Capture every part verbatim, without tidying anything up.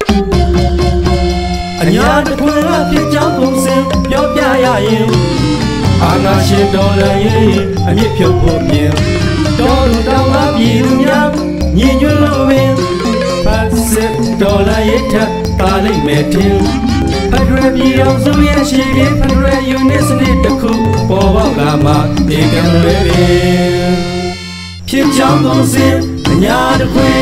အညာတခွင်ကဖြစ်ကြောင်းပုံစံပြောပြရရင်အာနာရှင်တော်လည်းရေးအမြင့်ဖြုတ်ဖို့ပြင်တော်လူတော်ကပြည်သူများညီညွတ်လို့ပင်ဖတ်စစ်တော်လည်းရေးထပ်ပါလိမ့်မယ်တင်ဖက်ဒရယ်ပြည်အောင်စုရဲ့ရှိပြီးဖက်ဒရယ်ယူနစ်စနစ်တစ်ခုပေါ်ပေါက်လာမှဒီကံလွယ်ပင်ဖြစ်ကြောင်းပုံစံအညာတခွင်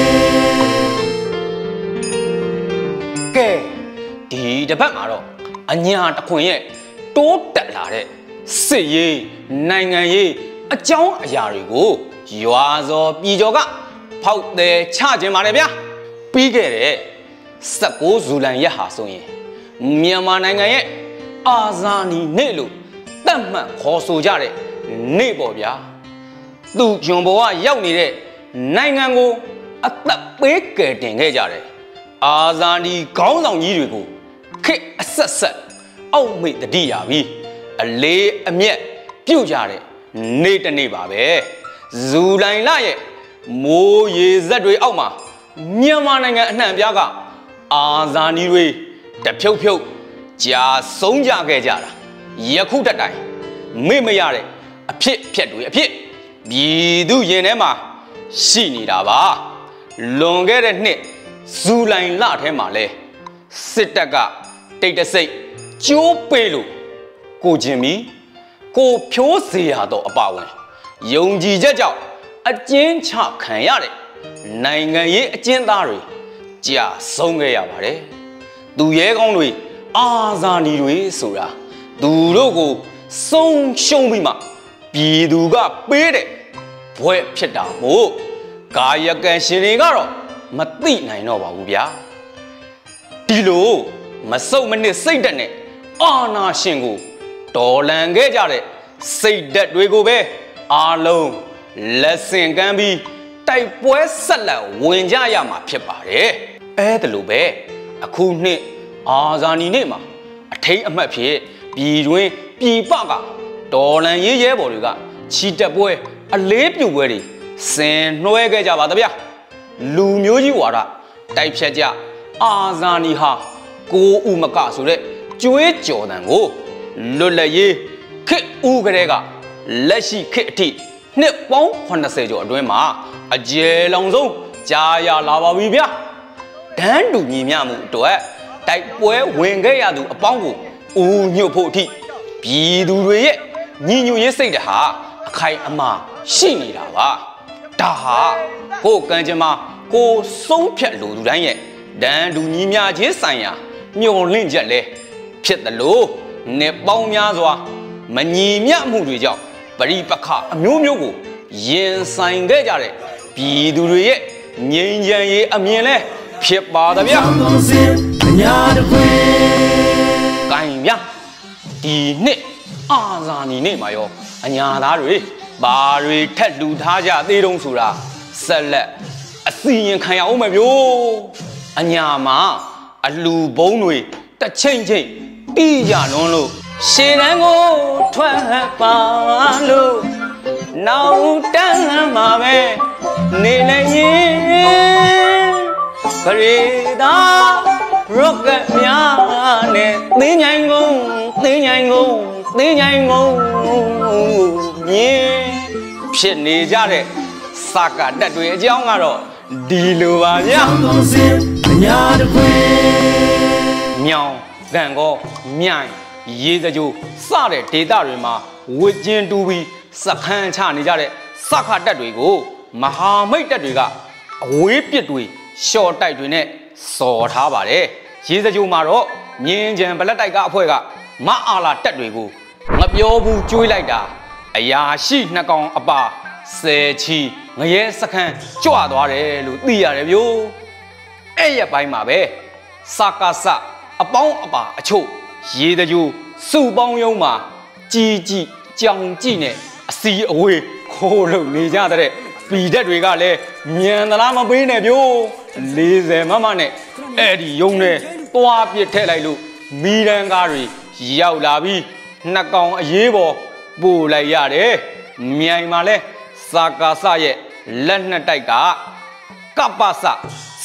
ကဲဒီတစ်ပတ်မှာတော့အညာတခွင်ရဲ့တိုးတက်လာတဲ့စစ်ရေးနိုင်ငံရေးအကြောင်းအရာတွေကိုရွာစော်ပြည်ကျော်ကဖောက်တယ်ချခြင်းပါတယ်ဗျာပြီးခဲ့တဲ့၁၉ဇူလိုင်ရက်ဟာဆိုရင်မြန်မာနိုင်ငံရဲ့အာဇာနည်နေ့လို့သတ်မှတ်ခေါ်ဆိုကြတဲ့နေ့ပေါ့ဗျာသူဂျွန်ဘောကရောက်နေတဲ့နိုင်ငံကိုအသက်ပေးကယ်တင်ခဲ့ကြတယ်အာဇာနည်ခေါင်းဆောင်ကြီးတွေကိုခေတ်အဆက်ဆက်အောက်မေ့တတိရပြီးအလေးအမြတ်ပြုတ်ကြတဲ့နေ့တစ်နေ့ပါပဲဇူလိုင်လရဲ့မိုးရေစက်တွေအောက်မှာမြန်မာနိုင်ငံအနှံ့ပြားကအာဇာနည်တွေတဖြုတ်ဖြုတ်ကြာဆုံးကြခဲ့ကြတာယခုတတိုင်မေ့မရတဲ့အဖြစ်အပျက်တွေအဖြစ်ပြည်သူရင်ထဲမှာရှိနေတာပါလွန်ခဲ့တဲ့နှစ်ဇူလိုင်လထဲမှာလဲစစ်တပ်ကတိတ်တဆိတ်ကျိုးပေးလို့ကိုချင်းမီကိုဖြိုးစေရတော့အပါဝင်ယုံကြည်ချက်ကြောင့်အကျဉ်းချခံရတဲ့နိုင်ငံရေးအကျဉ်းသားတွေကြာဆုံးခဲ့ရပါတယ်သူရဲကောင်းတွေအာဇာနည်တွေဆိုတာသူတို့ကိုဆုံးရှုံးပြီးမှပြည်သူကပေးတဲ့ဘွဲ့ဖြစ်တာမို့ကာယကံရှင်တွေကတော့မသိနိုင်တော့ပါဘူးဗျာဒီလိုမစုံမနစ်စိတ်ဓာတ်နဲ့အာနာရှင်ကိုတော်လန်ခဲ့ကြတဲ့စိတ်ဓာတ်တွေကိုပဲအားလုံးလက်ဆင့်ကမ်းပြီးတိုက်ပွဲဆက်လက်ဝင်ကြရမှာဖြစ်ပါတယ်အဲဒါလိုပဲအခုနှစ်အာဇာနည်နေ့မှာအထိန်အမှတ်ဖြစ်ပြည်တွင်းပြည်ပကတော်လန်ရေးရဲဘော်တွေကချီတက်ပွဲအလေးပြုပွဲတွေဆင်နှွှဲခဲ့ကြပါသဗျာလူမျိုးကြီးဝါဒတိုက်ဖြတ်ကြအာဇာနည်ဟာကိုဥမကဆိုတဲ့ကျွေးကြော်တန်ကိုလွတ်လပ်ရေးခေတ်ဦးကလေးကလက်ရှိခေတ်အထိနှစ်ပေါင်း၇၀ကျော်အတွင်းမှာအကျယ်လောင်ဆုံးကြားရလာပါပြီဗျာတန်းတူညီမျှမှုအတွက်တိုက်ပွဲဝင်ခဲ့ရသူအပေါင်းကိုဦးညွတ်ဖို့အထိပြည်သူတွေရဲ့ညီညွတ်ရေးစိတ်ဓာတ်ဟာအခိုင်အမာရှိနေတာပါဒါဟာကိုကံကြမ္မာကိုဆုံးဖြတ်လိုသူတိုင်းရဲ့တန်းတူညီမျှခြင်းဆိုင်ရာမျှော်လင့်ချက်လဲဖြစ်တယ်လို့နှစ်ပေါင်းများစွာမညီမျှမှုတွေကြောင့်ပရိပခအမျိုးမျိုးကိုရင်ဆိုင်ခဲ့ကြတဲ့ပြည်သူတွေရဲ့ငြိမ်းချမ်းရေးအမြင်လဲဖြစ်ပါသဗျာအညာတခွေကိုင်းဗျာဒီနှစ်အာဇာနည်နေ့မှာရောအညာသားတွေဘာတွေထက်လူထားကြသေးတုံးဆိုတာဆက်လက်အစီရင်ခံရအောင်မယ်ဗျို့အညာမှာအလူဘုံတွေတစ်ချိန်ချိန်တီးကြလွန်းလို့ရှေ့တန်းကိုထွက်ပါလို့နောက်တန်းမှာပဲနေလည်းရင်ပရိသာရော့ကတ်များနဲ့သင်းချိုင်ကုန်သင်းချိုင်ကုန်သင်းချိုင်ကုန်မြင်ဖြစ်နေကြတဲ့စကားတက်တွေအကြောင်းကတော့ဒီလိုပါဗျာအညာတခွေမြောင်ကံကောမြိုင်ရေစကြိုစတဲ့ဒေသတွေမှာဝစ်ကျင်းတူပြီးစခန်းချနေကြတဲ့စခတက်တွေကိုမဟာမိတ်တက်တွေကအဝေးပစ်တွေရှော့တိုက်တွေနဲ့စော်ထားပါတယ်ရေစကြိုမှာတော့မြင်းကြံဗလက်တိုက်ကအဖွဲ့ကမအားလာတက်တွေကိုမပြောဘူးကျွေးလိုက်တာအရာရှိနှစ်ကောင်အပါဆယ်ချီငရဲစခန်းကြွသွားတယ်လို့သိရတယ်ဗျို့အဲ့ရပိုင်းမှာပဲစကားစအပေါင်းအပါအချို့ရေတကြိုစုပေါင်းယုံမှာကြီးကြီးကြောင်ကြည့်နဲ့အစီအဝေးခိုးလို့နေကြတဲ့ပြည်သက်တွေကလည်းမြန်သလားမပေးနဲ့ဗျို့၄၀မမနဲ့အဲ့ဒီယုံနဲ့သွားပစ်ထည့်လိုက်လို့မီရန်ကားတွေရောက်လာပြီးနှစ်ကောင်အရေးပေါ်ပို့လိုက်ရတယ်မြိုင်မှာလဲစာကာစရဲ့လက်နှစ်တိုက်ကကပ္ပစ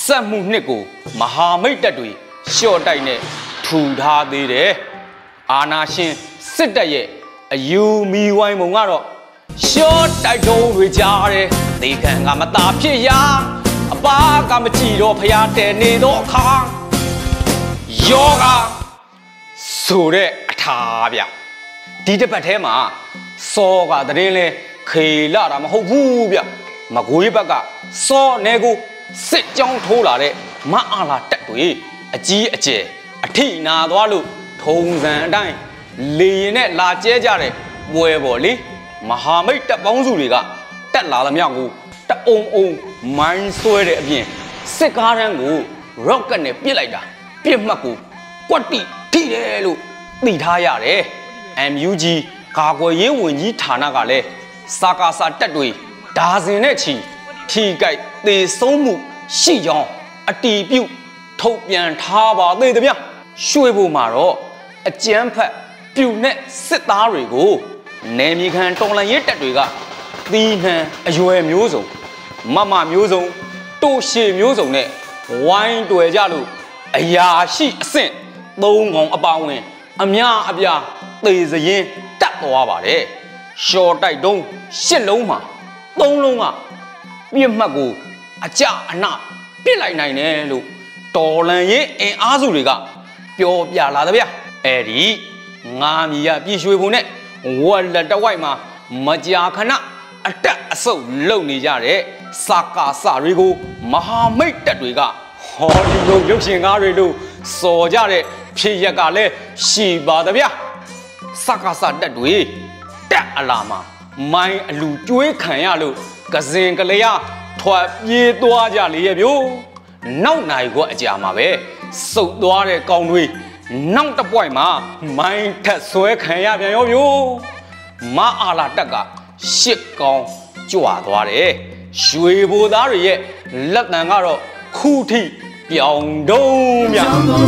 စက်မှုနှစ်ကိုမဟာမိတ်တပ်တွေရှော့တိုက်နဲ့ထူထားသေးတယ်အာနာရှင်စစ်တပ်ရဲ့အယူမီဝိုင်းပုံကတော့ရှော့တိုက်တုံးတွေကြားတယ်ဒေခံကမသားဖြစ်ရာအပါကမကြည့်တော့ဖျားတဲနေတော့အခါယောဂဆိုတဲ့အထာဗျဒီတစ်ပတ်ထဲမှာစောကတရင်လဲခေလာတာမဟုတ်ဘူးဗျမကွေးဘက်ကစောနေကိုစစ်ကြောင်းထိုးလာတဲ့မအားလာတက်တွေအကြီးအကျယ်အထိနာသွားလို့ထုံစံအတိုင်းလေရင်နဲ့လာကျဲကြတဲ့ပွဲပေါ်လေမဟာမိတ်တပ်ပေါင်းစုတွေကတက်လာသမျှကိုတအုံအုံမိုင်းဆွဲတဲ့အပြင်စစ်ကားတန်းကိုရော့ကတ်နဲ့ပစ်လိုက်တာပြစ်မှတ်ကိုကွက်တိထိတယ်လို့သိထားရတယ် M U G ကာကွယ်ရေးဝန်ကြီးဌာနကလည်းစာကာစာတက်တွေဒါဇင်နဲ့ချီထိကြိုက်သေဆုံးမှုရှိကြောင်းအတီးပြုတ်ထုတ်ပြန်ထားပါသေးတယ်ဗျရွှေဘုံမှာတော့အကျန်းဖက်ပြူနဲ့စစ်သားတွေကိုနယ်မြေခံတော်လှန်ရေးတပ်တွေကသီးနှံအရွယ်မျိုးစုံမမမျိုးစုံတိုးရှည်မျိုးစုံနဲ့ဝိုင်းတွယ်ကြလို့အရာရှိအဆင့်သုံးကောင်အပါဝင်အများအပြားသေစရင်တက်သွားပါတယ်ရှော့တိုက်တုံးရှစ်လုံးမှာသုံးလုံးကပြစ်မှတ်ကိုအကြအနပြစ်လိုက်နိုင်တယ်လို့တော်လန်ရေးအင်အားစုတွေကပြောပြလာတယ်ဗျအဲ့ဒီငါမီရပြည်ရွှေဘုံနဲ့ဝက်လက်တဝိုက်မှာမကြာခဏအတက်အဆုပ်လုံနေကြတဲ့စာကာစာတွေကိုမဟာမိတ်တပ်တွေကဟောဒီလိုရုပ်ရှင်ကားတွေလို့စော်ကြတဲ့ဖြစ်ရက်ကလည်းရှိပါတယ်ဗျစာကာစာတပ်တွေတက်အလာမှာမိုင်းအလူကျွေးခံရလို့ကစင်ကလေးရထွက်ပြေးသွားကြလေရဲ့ဗျို့နောက်နိုင်ကအကြာမှာပဲစုပ်သွားတဲ့ကောင်တွေနောက်တစ်ပွိုက်မှာမိုင်းထက်ဆွဲခံရပြန်ရောဗျို့မအားလာတက်ကရှစ်ကောင်ကြွာသွားတယ်ရွှေဘိုသားတွေရဲ့လက်တံကတော့ခုထိပြောင်းတုံးမြ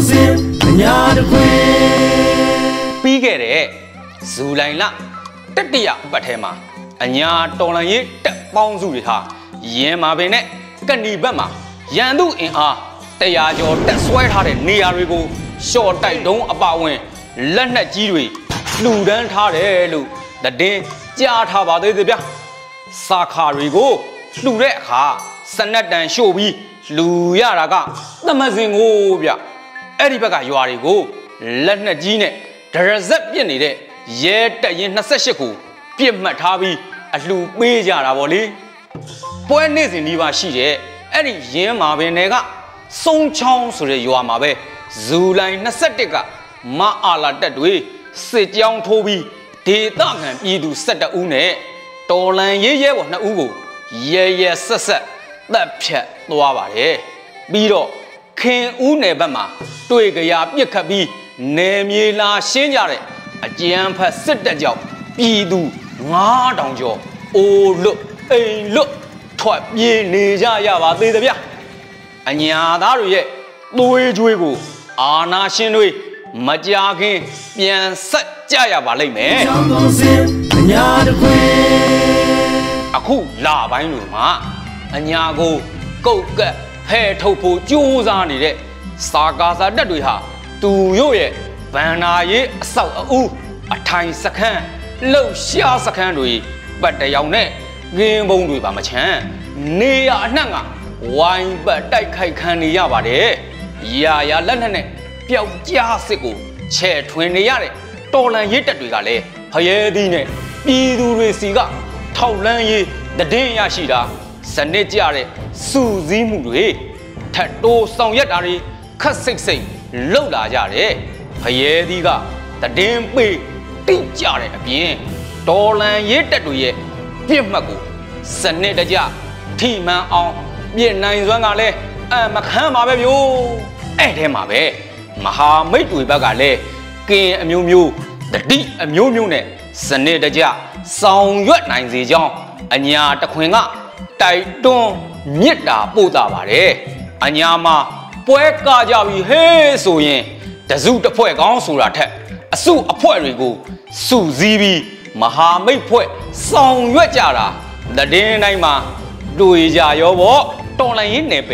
ပြီးခဲ့တဲ့ဇူလိုင်လတတိယအပတ်ထဲမှာအညာတော်လန်ရေးတက်ပေါင်းစုတွေဟာရင်းမာပင်နဲ့ကဏီဘက်မှာရန်သူအင်အားတရားကျော်တက်ဆွဲထားတဲ့နေရာတွေကိုရှော့တိုက်တုံးအပါဝင်လက်နက်ကြီးတွေလှူဒန်းထားတယ်လို့သတင်းကြားထားပါသေးတယ်ဗျစာခါတွေကိုလှူတဲ့အခါစနက်တန်ရှို့ပြီးလူရတာကသမစင်ကိုဗျအဲ့ဒီဘက်ကရွာတွေကိုလက်နက်ကြီးနဲ့ဒရဇက်ပြစ်နေတဲ့ရဲတက်ရင်နှစ်ရှစ်ကိုပြစ်မှတ်ထားပြီးအလှူပေးကြတာဗောလေပွဲနေ့စဉ်ဒီပါရှိတဲ့အဲ့ဒီရင်းမာပင်တွေကစုံချောင်းဆိုတဲ့ရွာမှာပဲဇူလိုင်နှစ်၁ကမအားလာတက်တွေစစ်ကြောင်းထိုးပြီးဒေသခံပြည်သူ၁၁ဦးနဲ့တော်လန်ရေးရဲဘော်နှစ်ဦးကိုရဲရဲဆက်ဆက်တပ်ဖြတ်သွားပါတယ်ပြီးတော့ခင်ဦးနယ်ဘက်မှာတွေ့ကြရပြစ်ခတ်ပြီးနယ်မြေလာရှင်းကြတဲ့အကြမ်းဖက်စစ်တပ်ကြောင့်ပြည်သူငါးထောင်ကျော်အိုလွတ်အိမ်လွတ်ထွက်ပြေးနေကြရပါသေးတယ်ဗျအညာသားတွေရဲ့သွေးကြွေးကိုအာနာရှင်တွေမကြာခင်ပြန်ဆက်ကြရပါလိမ့်မယ်အခုလာပိုင်းလို့မှာအညာကိုကုတ်ကက်ဖဲထုတ်ဖို့ကြိုးစားနေတဲ့စာကာစာတက်တွေဟာသူတို့ရဲ့ဗန္နာရေးအဆောက်အဦအထိုင်စခန်းလှုပ်ရှားစခန်းတွေပတ်တရောင်နဲ့ငင်းဘုံတွေပါမချမ်းနေရအနှံ့ကဝိုင်းပတ်တိုက်ခိုက်ခံနေရပါတယ်ရာရာလက်နက်နဲ့ပျောက်ကြားစစ်ကိုချဲ့ထွင်နေရတဲ့တော်လန်ရေးတပ်တွေကလည်းဖရဲသီးနဲ့ပြည်သူတွေစီကထောက်လန်းရေးတည်င်းရရှိတာစနစ်ကြတဲ့စုစည်းမှုတွေထတ်တိုးဆောင်ရွက်တာတွေခက်စိတ်စိတ်လှုပ်လာကြတယ်ဖရဲသီးကတည်င်းပေးတိကြတဲ့အပြင်တော်လန်ရေးတပ်တွေရဲ့ပြစ်မှတ်ကိုစနစ်တကျထိမှန်အောင်ပြင်နိုင်စွမ်းကလည်းအမခမ်းပါပဲဗျို့အဲ့ထဲမှာပဲမဟာမိတ်တွေဘက်ကလည်းကင်အမျိုးမျိုးတတိအမျိုးမျိုးနဲ့စနစ်တကျဆောင်ရွက်နိုင်စေကြောင်းအညာတခွင်ကတိုက်တွန်းမြစ်တာပို့တာပါတယ်အညာမှာပွဲကကြပြီဟေးဆိုရင်တစုတစ်ဖွဲ့ကောင်းဆိုတာထက်အစုအဖွဲ့တွေကိုစုစည်းပြီးမဟာမိတ်ဖွဲ့ဆောင်ရွက်ကြတာတည်င်းတိုင်းမှာတွေ့ကြရောပေါ့တော်လန်ရေးနယ်ပယ်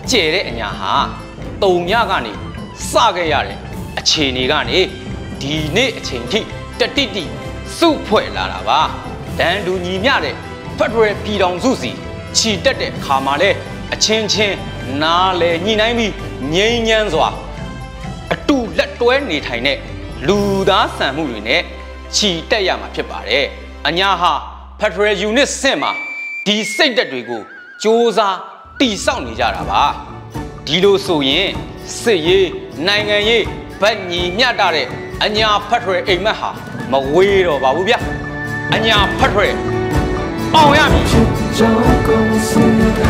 ကျဲတဲ့အညာဟာတုံညကနေစခဲ့ရတဲ့အခြေအနေကနေဒီနေ့အချိန်ထိတတိတိစုဖွဲ့လာတာပါတန်တူညီမျှတဲ့ဖက်ဒရယ်ပြည်ထောင်စုစီခြိတက်တဲ့ခါမှာလဲအချင်းချင်းနားလေညှိနှိုင်းပြီးငြိမ်းချမ်းစွာအတူလက်တွဲနေထိုင်တဲ့လူသားဆန်မှုတွေနဲ့ခြိတက်ရမှာဖြစ်ပါတယ်အညာဟာဖက်ဒရယ်ယူနစ်စင်မှာဒီစိတ်သက်တွေကိုစ조사တိဆောက်နေကြတာပါဒီလိုဆိုရင်စစ်ရေးနိုင်ငံရေးဗတ်ညီမျှတတဲ့အညာဖက်ဒရယ်အိမ်မက်ဟာမဝေးတော့ပါဘူးဗျအညာဖက်ဒရယ်အောင်ရမည်